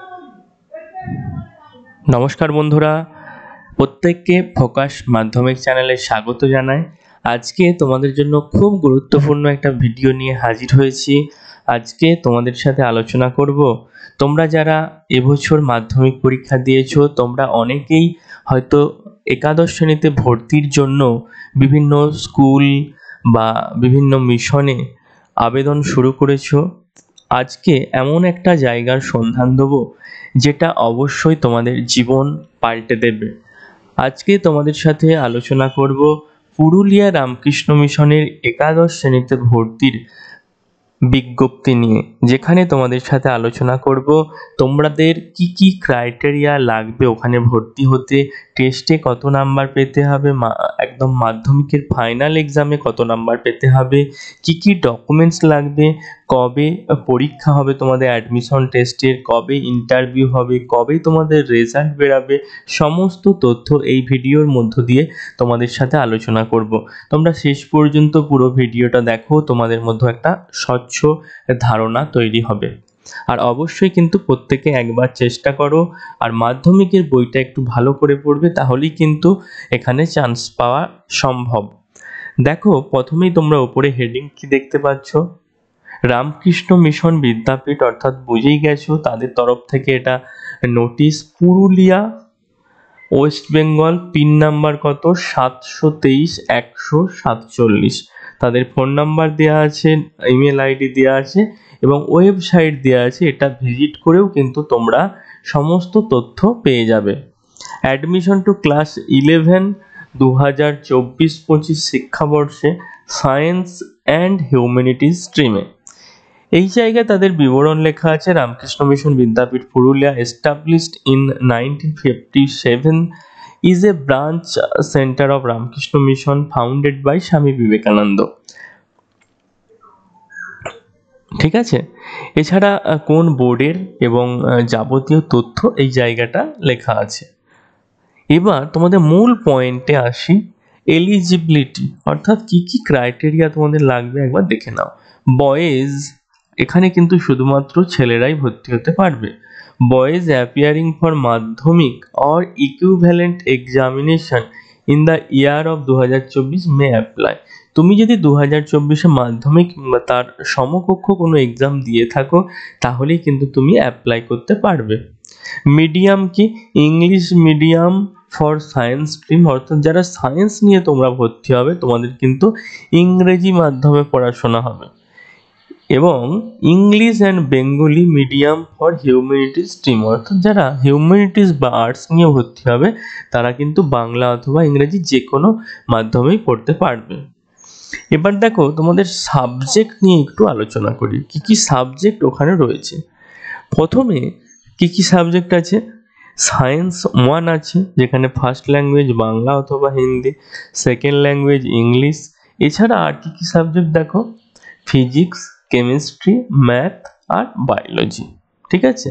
নমস্কার বন্ধুরা, প্রত্যেককে ফোকাস মাধ্যমিক চ্যানেলে স্বাগত জানাই। আজকে তোমাদের জন্য খুব গুরুত্বপূর্ণ একটা ভিডিও নিয়ে হাজির হয়েছি। আজকে তোমাদের সাথে আলোচনা করব, তোমরা যারা এবছর মাধ্যমিক পরীক্ষা দিয়েছো, তোমরা অনেকেই হয়তো একাদশ শ্রেণীতে ভর্তির জন্য বিভিন্ন স্কুল বা বিভিন্ন মিশনে আবেদন শুরু করেছো। আজকে এমন একটা জায়গার সন্ধান দেবো যেটা অবশ্যই তোমাদের জীবন পাল্টে দেবে। আজকে তোমাদের সাথে আলোচনা করব পুরুলিয়া রামকৃষ্ণ মিশনের একাদশ শ্রেণীতে ভর্তির বিজ্ঞপ্তি নিয়ে, যেখানে তোমাদের সাথে আলোচনা করব তোমাদের কি কি ক্রাইটেরিয়া লাগবে ওখানে ভর্তি হতে, টেস্টে কত নাম্বার পেতে হবে, একদম মাধ্যমিকের ফাইনাল এক্সামে কত নাম্বার পেতে হবে, কি কি ডকুমেন্টস লাগবে, কবে পরীক্ষা হবে তোমাদের অ্যাডমিশন টেস্টের, কবে ইন্টারভিউ হবে, কবে তোমাদের রেজাল্ট বেরাবে, সমস্ত তথ্য এই ভিডিওর মধ্য দিয়ে তোমাদের সাথে আলোচনা করব। তোমরা শেষ পর্যন্ত পুরো ভিডিওটা দেখো, তোমাদের মধ্যে একটা স্বচ্ছ ধারণা তৈরি হবে। আর অবশ্যই কিন্তু প্রত্যেকে একবার চেষ্টা করো, আর মাধ্যমিকের বইটা একটু ভালো করে পড়বে, তাহলেই কিন্তু এখানে চান্স পাওয়া সম্ভব। দেখো, প্রথমেই তোমরা উপরে হেডিং কি দেখতে পাচ্ছ, রামকৃষ্ণ মিশন বিদ্যাপীঠ, অর্থাৎ বুঝেই গেছো তাদের তরফ থেকে এটা notice. Purulia, west Bengal, pin number কত 723-147, তাদের ফোন নাম্বার দেওয়া আছে, ইমেল আইডি দেওয়া আছে এবং ওয়েবসাইট দেওয়া আছে। এটা ভিজিট করেও কিন্তু তোমরা সমস্ত তথ্য পেয়ে যাবে। অ্যাডমিশন টু ক্লাস 11 2024-25 শিক্ষাবর্ষে সায়েন্স অ্যান্ড হিউম্যানিটিজ স্ট্রিমে। এই জায়গায় তাদের বিবরণ লেখা আছে, Ramakrishna mission Vidyapith Purulia, established in 1957, is a branch center of Ramkrishna Mission founded by Swami Vivekananda. ঠিক আছে, এছাড়া কোন বোর্ডের এবং যাবতীয় তথ্য এই জায়গাটা লেখা আছে। এবার তোমাদের মূল পয়েন্টে আসি, এলিজিবিলিটি, অর্থাৎ কি কি ক্রাইটেরিয়া তোমাদের লাগবে একবার দেখে নাও। বয়েজ, এখানে কিন্তু শুধুমাত্র ছেলেরাই ভর্তি হতে পারবে। Boys appearing for Madhyamik or equivalent examination in the year of 2024 may apply. তুমি যদি 2024-এ মাধ্যমিক বা তার সমকক্ষ কোনো এক্সাম দিয়ে থাকো, তাহলেই কিন্তু তুমি অ্যাপ্লাই করতে পারবে। মিডিয়াম কি, English medium for science stream, অর্থাৎ যারা সায়েন্স নিয়ে তোমরা ভর্তি হবে তোমাদের কিন্তু ইংরেজি মাধ্যমে পড়াশোনা হবে। এবং English and Bengali medium for humanities stream, অর্থাৎ যারা হিউম্যানিটিজ বা আর্টস নিয়ে ভর্তি হবে তারা কিন্তু বাংলা অথবা ইংরেজি যে কোনো মাধ্যমেই পড়তে পারবে। এবার দেখো, তোমাদের সাবজেক্ট নিয়ে একটু আলোচনা করি, কি কি সাবজেক্ট ওখানে রয়েছে। প্রথমে কি কি সাবজেক্ট আছে, সায়েন্স 1 আছে, যেখানে ফার্স্ট ল্যাঙ্গুয়েজ বাংলা অথবা হিন্দি, সেকেন্ড ল্যাঙ্গুয়েজ ইংলিশ। এছাড়া আর কি কি সাবজেক্ট দেখো, ফিজিক্স, কেমিস্ট্রি, ম্যাথ আর বায়োলজি। ঠিক আছে,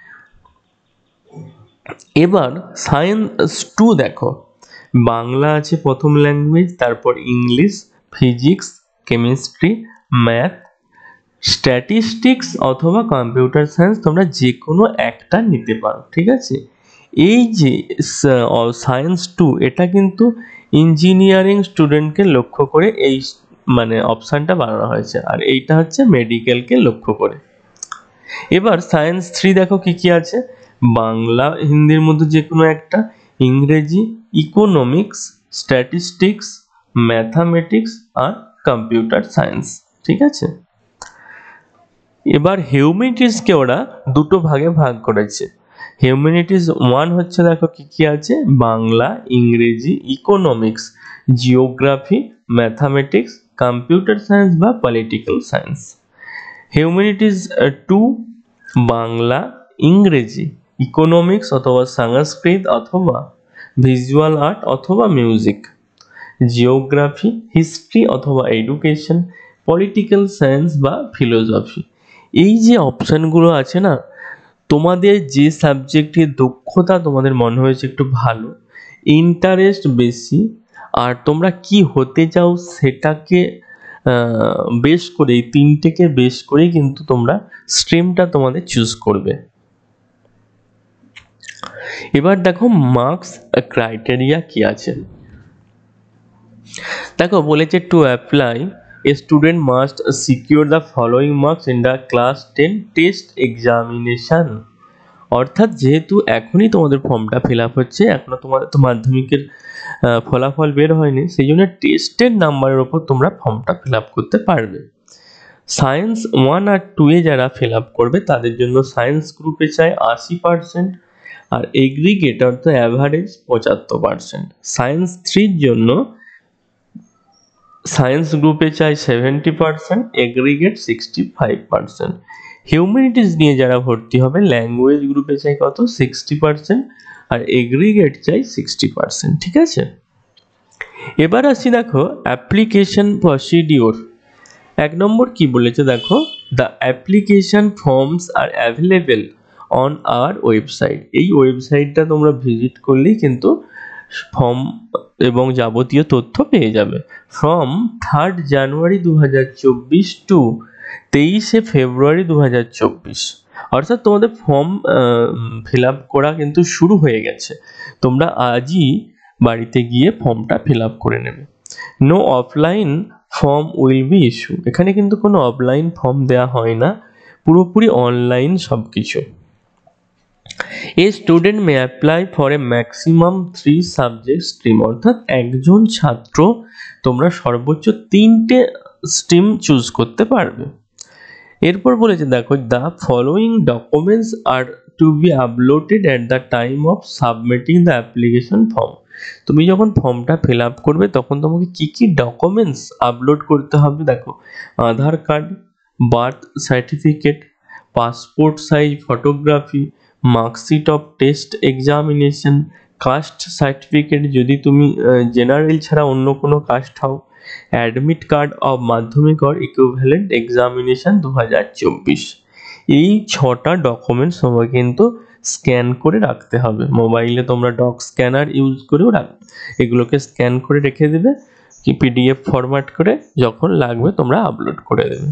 এবার সায়েন্স 2 দেখো, বাংলা আছে প্রথম ল্যাঙ্গুয়েজ, তারপর English, physics, chemistry, math, statistics অথবা কম্পিউটার সায়েন্স, তোমরা যে কোনো একটা নিতে পারো। ঠিক আছে, এই যে সায়েন্স 2 এটা কিন্তু ইঞ্জিনিয়ারিং স্টুডেন্টকে লক্ষ্য করে এই মানে অপশানটা বানানো হয়েছে, আর এইটা হচ্ছে মেডিকেলকে লক্ষ্য করে। এবার সায়েন্স 3 দেখো কি কি আছে, বাংলা হিন্দির মধ্যে যে কোনো একটা, ইংরেজি, ইকোনমিক্স, স্ট্যাটিস্টিক্স, ম্যাথামেটিক্স আর কম্পিউটার সায়েন্স। ঠিক আছে, এবার হিউম্যানিটিজকে ওরা দুটো ভাগে ভাগ করেছে। হিউম্যানিটিজ 1 হচ্ছে, দেখো কি কি আছে, বাংলা, ইংরেজি, economics, geography, mathematics, computer science বা পলিটিক্যাল সায়েন্স। হিউম্যানিটিজ 2 বাংলা, ইংরেজি, ইকোনমিক্স অথবা সংস্কৃত অথবা ভিজুয়াল আর্ট অথবা মিউজিক, জিওগ্রাফি, হিস্ট্রি অথবা এডুকেশন, পলিটিক্যাল সায়েন্স বা ফিলোসফি। এই যে অপশানগুলো আছে না, তোমাদের যে সাবজেক্টে দক্ষতা তোমাদের মনে হয়েছে একটু ভালো, ইন্টারেস্ট বেশি, আর তোমরা কি হতে চাও সেটাকে বেশ করে, এই তিনটেকে বেশ করেই কিন্তু তোমরা স্ট্রিমটা তোমাদের চুজ করবে। এবার দেখো মার্কস ক্রাইটেরিয়া কি আছে। দেখো বলেছে to apply a student must secure the following marks in the class 10 test examination. অর্থাৎ যেহেতু এখনই তোমাদের ফর্মটা ফিল আপ হচ্ছে, এখনো তোমাদের তো মাধ্যমিকের ফলাফল বের হয়নি, সেই জন্য টেস্টের নাম্বারের ওপর তোমরা ফর্মটা ফিল আপ করতে পারবে। সায়েন্স 1 আর 2 এ যারা ফিল আপ করবে তাদের জন্য সায়েন্স গ্রুপে চাই 80%, আর এগ্রিগেট অর্থাৎ অ্যাভারেজ 75%। সায়েন্স 3 এর জন্য সায়েন্স গ্রুপে চাই 70%, এগ্রিগেট 65%। হিউম্যানিটিস নিয়ে যারা ভর্তি হবে ল্যাঙ্গুয়েজ গ্রুপে চাই কত 60%, আর এগ্রিগেট চাই 60%। ঠিক আছে, এবার আসি দেখো অ্যাপ্লিকেশন প্রসিডিওর। 1 নম্বর কি বলেছে দেখো, the application forms are available on our website. এই ওয়েবসাইটটা তোমরা ভিজিট করলেই কিন্তু ফর্ম এবং যাবতীয় তথ্য পেয়ে যাবে। ফ্রম 3rd জানুয়ারি 2024 টু 23শে ফেব্রুয়ারি 2024, অর্থাৎ তোমাদের ফর্ম ফিল আপ করা কিন্তু শুরু হয়ে গেছে। তোমরা আজই বাড়িতে গিয়ে ফর্মটা ফিল আপ করে নেবে। No offline form will be issue. এখানে কিন্তু কোনো অফলাইন ফর্ম দেওয়া হয় না, পুরোপুরি অনলাইন সব কিছু। A student may apply for a maximum 3 subject stream, অর্থাৎ একজন ছাত্র তোমরা সর্বোচ্চ 3টে স্ট্রিম চুজ করতে পারবে। এরপর বলেছে দেখো the following documents are to be uploaded at the time of submitting the application form. তুমি যখন ফর্মটা ফিল আপ করবে তখন তোমাকে কি কি ডকুমেন্টস আপলোড করতে হবে দেখো, Aadhaar card, birth certificate, passport size photography, marksheet of test examination, caste certificate যদি তুমি জেনারেল ছাড়া অন্য কোনো কাস্ট হও, admit card of Madhyamik or equivalent examination 2024। এই 6টা ডকুমেন্টস তোমাকে কিন্তু স্ক্যান করে রাখতে হবে। মোবাইলে তোমরা ডক স্ক্যানার ইউজ করেও এগুলোকে স্ক্যান করে রেখে দেবে, কি পিডিএফ ফরম্যাট করে যখন লাগবে তোমরা আপলোড করে দেবে।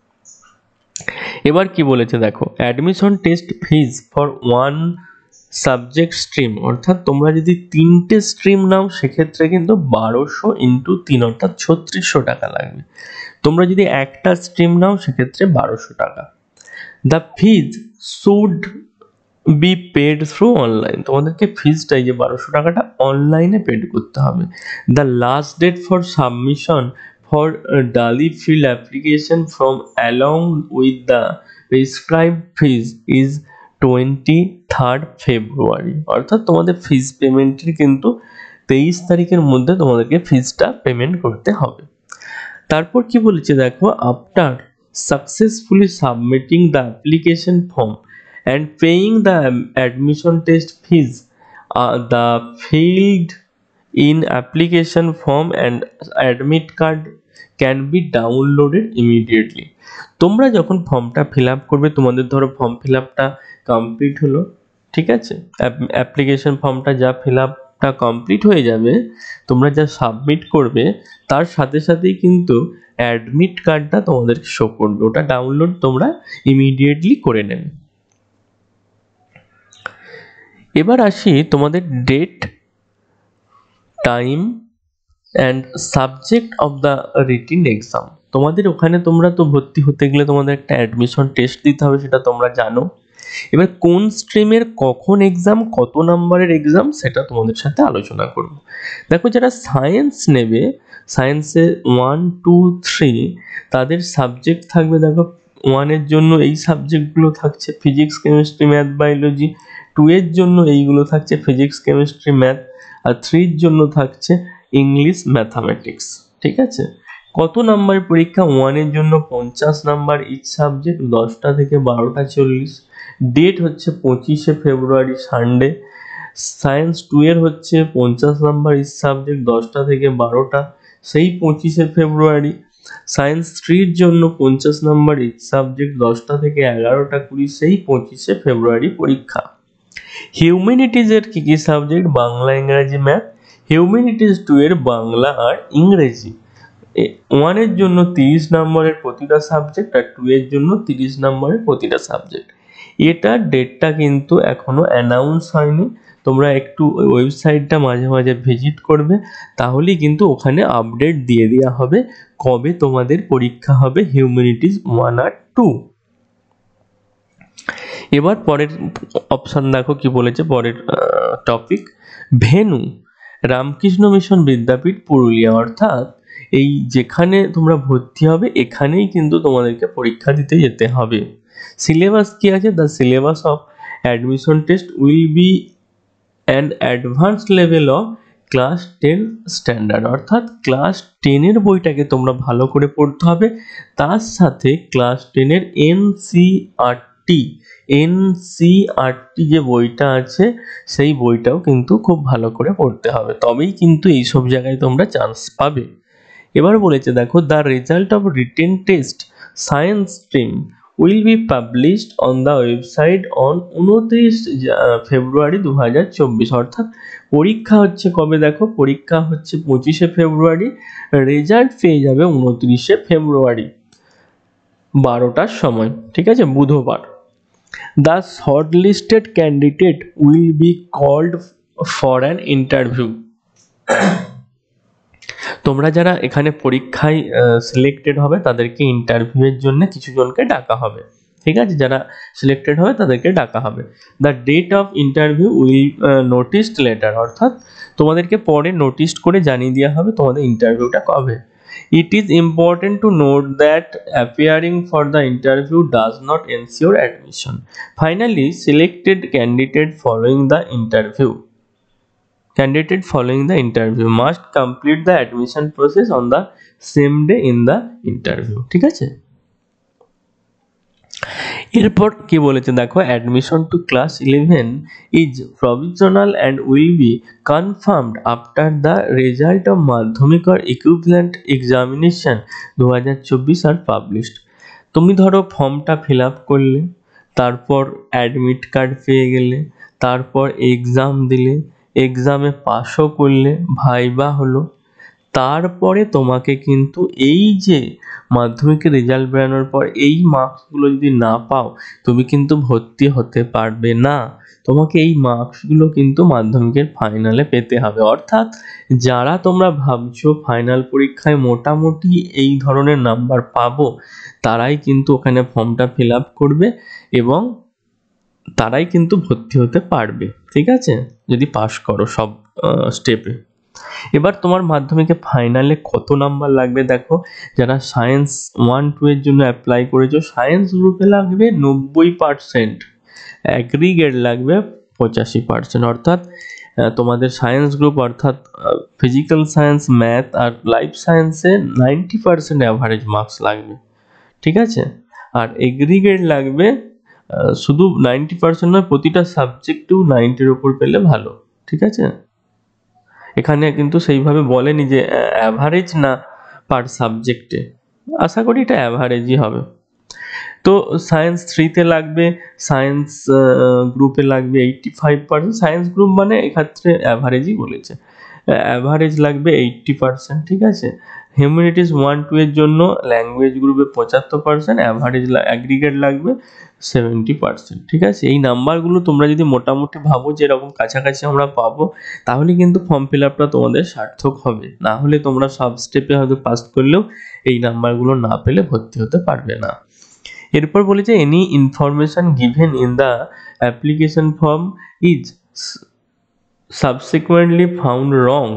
এবার কি বলেছে দেখো, admission test fees for 1 subject stream, অর্থাৎ তোমরা যদি 3টে স্ট্রিম নাও সেক্ষেত্রে কিন্তু 1200 × 3 অর্থাৎ 3600 টাকা লাগবে। তোমরা যদি একটা স্ট্রিম নাও সেক্ষেত্রে 1200 টাকা। The fees should be paid through online, তোমাদেরকে ফিজটা এই যে 1200 টাকাটা অনলাইনে পেড করতে হবে। The last date for submission for daily field application from along with the prescribed fees is 23rd February, অর্থাৎ তোমাদের ফিজ পেমেন্টের কিন্তু 23 তারিখের মধ্যে তোমাদেরকে ফিজটা পেমেন্ট করতে হবে। তারপর কি বলেছে দেখো, after successfully submitting the application form and paying the admission test fees, the filled in application form and admit card can be downloaded immediately। তোমরা যখন ফর্মটা ফিল আপ করবে, তোমাদের ধরো ফর্ম ফিল আপটা কমপ্লিট হলো, ঠিক আছে, অ্যাপ্লিকেশন ফর্মটা যা ফিল আপটা কমপ্লিট হয়ে যাবে, তোমরা যা সাবমিট করবে তার সাথে সাথেই কিন্তু অ্যাডমিট কার্ডটা তোমাদের শো করবে, ওটা ডাউনলোড তোমরা ইমিডিয়েটলি করে নেবে। এবার আসি তোমাদের date, time and subject of the written exam. তোমাদের ওখানে তোমরা তো ভর্তি হতে গেলে তোমাদের একটা অ্যাডমিশন টেস্ট দিতে হবে, সেটা তোমরা জানো। এবার কোন স্ট্রিমের কখন এক্সাম, কত নাম্বারের এক্সাম, সেটা তোমাদের সাথে আলোচনা করব। দেখো যারা সায়েন্স নেবে, সায়েন্সে 1, 2, 3 তাদের সাবজেক্ট থাকবে। দেখো 1 এর জন্য এই সাবজেক্টগুলো থাকছে ফিজিক্স, কেমিস্ট্রি, ম্যাথ, বায়োলজি। 2 এর জন্য এইগুলো থাকছে ফিজিক্স, কেমিস্ট্রি, ম্যাথ। আর 3 এর জন্য থাকছে ইংলিশ, ম্যাথামেটিক্স। ঠিক আছে, কত নাম্বারের পরীক্ষা? 1 এর জন্য 50 নাম্বার ইচ সাবজেক্ট, 10টা থেকে 12টা 40। ডেট হচ্ছে 25শে ফেব্রুয়ারি সানডে। সায়েন্স 2 এর হচ্ছে 50 নাম্বার ইচ সাবজেক্ট, 10টা থেকে 12টা, সেই 25শে ফেব্রুয়ারি। সায়েন্স 3 এর জন্য 50 নাম্বার ইচ সাবজেক্ট, 10টা থেকে 11টা 20, সেই 25শে ফেব্রুয়ারি পরীক্ষা। হিউম্যানিটিজ এর কি কি সাবজেক্ট? বাংলা, ইংরেজি, ম্যাথ। হিউম্যানিটিজ 2 এর বাংলা আর ইংরেজি। 1 এর জন্য 30 নম্বরের প্রতিটা সাবজেক্ট আর 2 এর জন্য 30 নম্বরের প্রতিটা সাবজেক্ট। এটার ডেটটা কিন্তু এখনো অ্যানাউন্স হয়নি, তোমরা একটু ওয়েবসাইটটা মাঝে মাঝে ভিজিট করবে, তাহলেই কিন্তু ওখানে আপডেট দিয়ে দেওয়া হবে কবে তোমাদের পরীক্ষা হবে হিউম্যানিটিজ 1 আর 2। এবার পরের অপশান দেখো কি বলেছে, পরের topic venue Ramakrishna mission Vidyapith Purulia, অর্থাৎ এই যেখানে তোমরা ভর্তি হবে এখানেই কিন্তু তোমাদেরকে পরীক্ষা দিতে যেতে হবে। সিলেবাস কি আছে, the syllabus of admission test will be an advance level of class 10 standard, অর্থাৎ ক্লাস 10-এর বইটাকে তোমরা ভালো করে পড়তে হবে, তার সাথে ক্লাস 10-এর এনসিইআরটি যে বইটা আছে সেই বইটাও কিন্তু খুব ভালো করে পড়তে হবে, তবেই কিন্তু এইসব জায়গায় তোমরা চান্স পাবে। এবার বলেছে দেখো, the result of written test science stream will be published on the website on 29 February 2024, অর্থাৎ পরীক্ষা হচ্ছে কবে দেখো, পরীক্ষা হচ্ছে 25শে ফেব্রুয়ারি, রেজাল্ট পেয়ে যাবে 29শে ফেব্রুয়ারি 12টার সময়, ঠিক আছে, বুধবার। The shortlisted candidate will be called for an interview, তোমরা যারা এখানে পরীক্ষায় সিলেক্টেড হবে তাদেরকে ইন্টারভিউয়ের জন্য কিছু জনকে ডাকা হবে, ঠিক আছে, যারা সিলেক্টেড হবে তাদেরকে ডাকা হবে। The date of interview will noticed letter, অর্থাৎ তোমাদেরকে পরে নোটিস করে জানিয়ে দেওয়া হবে তোমাদের ইন্টারভিউটা কবে। It is important to note that appearing for the interview does not ensure admission. Finally, selected candidate following the interview must complete the admission process on the same day in the interview, ঠিক আছে। এরপর কি বলেছে দেখো, admission to class 11 is provisional and will be confirmed after the result of Madhyamik or equivalent examination 2024 are published. তুমি ধরো ফর্মটা fill up করলে, তারপর অ্যাডমিট কার্ড পেয়ে গেলে, তারপর এক্সাম দিলে, এক্সামে পাসও করলে, ভাইবা হলো, তারপরে তোমাকে কিন্তু এই যে মাধ্যমিকের রেজাল্ট বেরোনোর পর এই মার্কসগুলো যদি না পাও তুমি কিন্তু ভর্তি হতে পারবে না, তোমাকে এই মার্কসগুলো কিন্তু মাধ্যমিকের ফাইনালে পেতে হবে। অর্থাৎ যারা তোমরা ভাবছো ফাইনাল পরীক্ষায় মোটামুটি এই ধরনের নাম্বার পাবো, তারাই কিন্তু ওখানে ফর্মটা ফিল আপ করবে এবং তারাই কিন্তু ভর্তি হতে পারবে, ঠিক আছে, যদি পাস করো সব স্টেপে। এবার তোমার মাধ্যমিকে ফাইনালে কত নাম্বার লাগবে দেখো, যারা সায়েন্স 1-2 এর জন্য অ্যাপ্লাই করেছো সায়েন্স গ্রুপে লাগবে 90%, অ্যাগ্রিগেট লাগবে 85%, অর্থাৎ তোমাদের সায়েন্স গ্রুপ অর্থাৎ ফিজিক্যাল সায়েন্স, ম্যাথ আর লাইফ সায়েন্সে 90% অ্যাভারেজ মার্কস লাগবে, ঠিক আছে। আর এগ্রিগেট লাগবে শুধু 90% নয়, প্রতিটা সাবজেক্টেও 90-এর উপর পেলে ভালো, ঠিক আছে। এখানে কিন্তু সেইভাবে বলেনি যে অ্যাভারেজ না পার সাবজেক্টে, আশা করি এটা অ্যাভারেজই হবে। তো সায়েন্স 3-তে লাগবে, সায়েন্স গ্রুপে লাগবে 85%, সায়েন্স গ্রুপ মানে এক্ষেত্রে অ্যাভারেজই বলেছে, অ্যাভারেজ লাগবে 80%, ঠিক আছে। হিউম্যানিটিস 1-2 এর জন্য ল্যাঙ্গুয়েজ গ্রুপে 75%, অ্যাভারেজ অ্যাগ্রিগেট লাগবে 70%, ঠিক আছে। এই নাম্বারগুলো তোমরা যদি মোটামুটি ভাবো যে এরকম কাছাকাছি আমরা পাবো, তাহলে কিন্তু ফর্ম ফিল আপটা তোমাদের সার্থক হবে, না হলে তোমরা সব স্টেপে হয়তো পাস করলেও এই নাম্বারগুলো না পেলে ভর্তি হতে পারবে না। এরপর বলেছে any information given in the application form is subsequently found wrong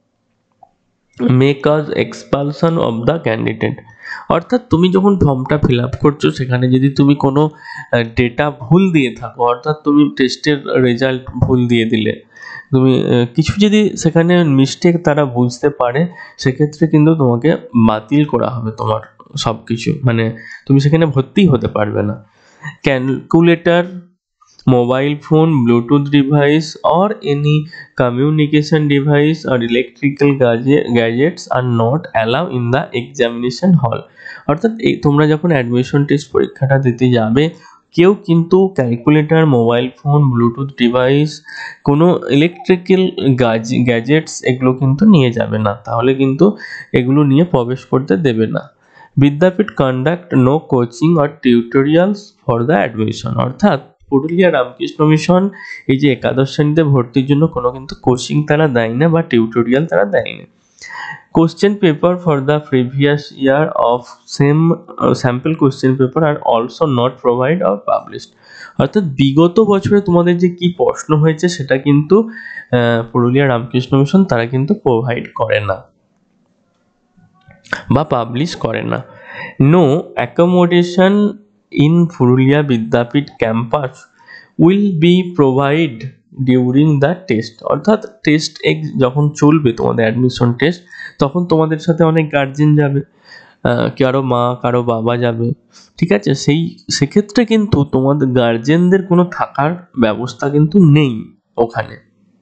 may cause expulsion of the candidate, অর্থাৎ তুমি যখন ফর্মটা ফিল আপ করছো সেখানে যদি তুমি কোনো ডেটা ভুল দিয়ে থাকো, অর্থাৎ তুমি টেস্টের রেজাল্ট ভুল দিয়ে দিলে, তুমি কিছু যদি সেখানে মিস্টেক তারা বুঝতে পারে, সেক্ষেত্রে কিন্তু তোমাকে বাতিল করা হবে তোমার সব কিছু, মানে তুমি সেখানে ভর্তিই হতে পারবে না। Calculator, mobile phone, Bluetooth device or any communication device or electrical gadgets are not allowed in the examination hall, অর্থাৎ তোমরা যখন অ্যাডমিশন টেস্ট পরীক্ষাটা দিতে যাবে কেউ কিন্তু calculator, mobile phone, bluetooth device, কোনো ইলেকট্রিক্যাল গ্যাজেটস এগুলো কিন্তু নিয়ে যাবে না, তাহলে কিন্তু এগুলো নিয়ে প্রবেশ করতে দেবে না। Vidyapith conduct no coaching or tutorials for the admission, অর্থাৎ পুরুলিয়া রামকৃষ্ণ মিশন এই যে একাদশ শ্রেণীতে ভর্তির জন্য কোনো কিন্তু কোচিং তারা দেয় না বা টিউটোরিয়াল তারা দেয় না। Question paper for the previous year of same sample question paper are also not provide or published, অর্থাৎ বিগত বছরে তোমাদের যে কি প্রশ্ন হয়েছে সেটা কিন্তু পুরুলিয়া রামকৃষ্ণ মিশন তারা কিন্তু প্রোভাইড করে না বা পাবলিশ করে না। No accommodation in Purulia Vidyapith campus will be provide during the test, অর্থাৎ টেস্ট যখন চলবে তোমাদের অ্যাডমিশন টেস্ট তখন তোমাদের সাথে অনেক গার্জেন যাবে, কারো মা কারো বাবা যাবে, ঠিক আছে। সেক্ষেত্রে কিন্তু তোমাদের গার্জেনদের কোনো থাকার ব্যবস্থা কিন্তু নেই ওখানে।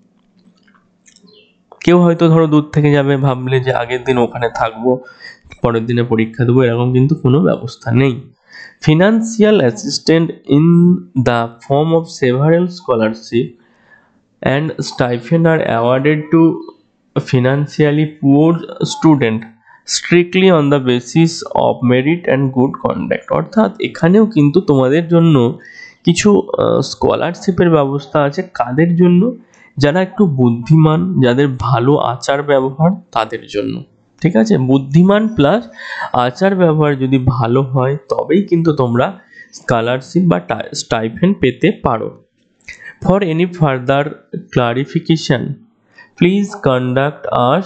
কেউ হয়তো ধরো দূর থেকে যাবে, ভাবলে যে আগের দিন ওখানে থাকবো পরের দিনে পরীক্ষা দেবো, এরকম কিন্তু কোনো ব্যবস্থা নেই। Financial assistant in the form of several scholarship and stipend are awarded to financially poor student strictly on the basis of merit and good conduct, অর্থাৎ এখানেও কিন্তু তোমাদের জন্য কিছু স্কলারশিপের ব্যবস্থা আছে। কাদের জন্য? যারা একটু বুদ্ধিমান, যাদের ভালো আচার ব্যবহার তাদের জন্য, ঠিক আছে। বুদ্ধিমান প্লাস আচার ব্যবহার যদি ভালো হয় তবেই কিন্তু তোমরা স্কলারশিপ বা স্টাইপেন্ড পেতে পারো। For any further clarification, please contact us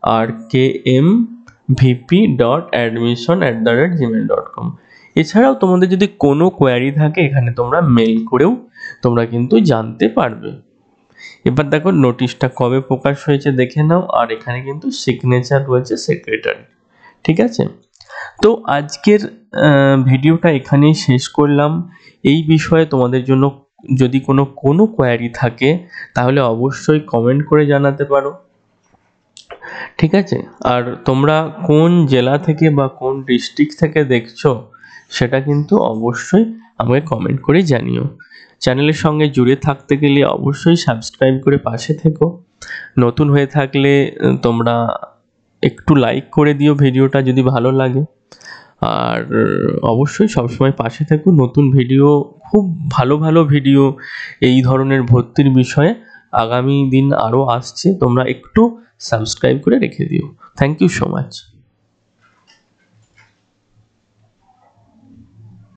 rkmvp.admission@gmail.com। এছাড়াও তোমাদের যদি কোনো কোয়ারি থাকে এখানে তোমরা মেল করেও তোমরা কিন্তু জানতে পারবে। এবার দেখো নোটিশটা কবে প্রকাশ হয়েছে দেখে নাও, আর এখানে কিন্তু সিগনেচার রয়েছে সেক্রেটারি, ঠিক আছে। তো আজকের ভিডিওটা এখানেই শেষ করলাম। এই বিষয়ে তোমাদের জন্য যদি কোনো কোয়ারি থাকে তাহলে অবশ্যই কমেন্ট করে জানাতে পারো, ঠিক আছে। আর তোমরা কোন জেলা থেকে বা কোন ডিস্ট্রিক্ট থেকে দেখছো সেটা কিন্তু অবশ্যই আমাকে কমেন্ট করে জানিও। চ্যানেলের সঙ্গে জুড়ে থাকতে গেলে অবশ্যই সাবস্ক্রাইব করে পাশে থেকো। নতুন হয়ে থাকলে তোমরা একটু লাইক করে দিও ভিডিওটা যদি ভালো লাগে, আর অবশ্যই সবসময় পাশে থেকো। নতুন ভিডিও, খুব ভালো ভালো ভিডিও এই ধরনের ভর্তির বিষয়ে আগামী দিন আরও আসছে, তোমরা একটু সাবস্ক্রাইব করে রেখে দিও। Thank you so much.